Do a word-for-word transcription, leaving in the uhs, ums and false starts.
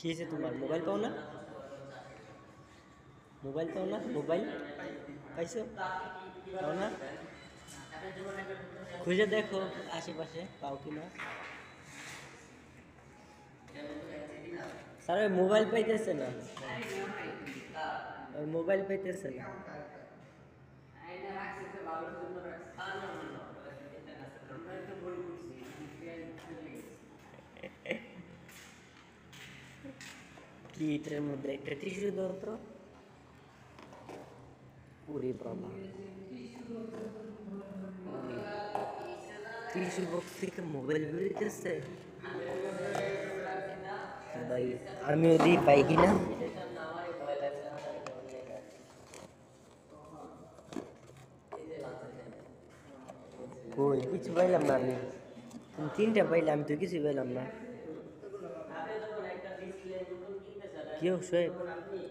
কি হয়েছে তোমার? মোবাইল পাও না? মোবাইল পাও না? মোবাইল পাইছো? পাও না? খুঁজে দেখো আশেপাশে পাও কি না। স্যার ওই মোবাইল পাইতেছে না, ওই মোবাইল পাইতেছে না। কি এটার মধ্যে একটা টিস্যু দাও তো। ওরে বাবা, টিস্যু বক্স থেকে মোবাইল বেরোতেছে। ভাই আমি ওদি পাই কিনা। কই কিছু পাইলাম না আমি। তুমি তিনটা পাইলে, আমি তো কিছু পাইলাম না। কেউ শোয়েব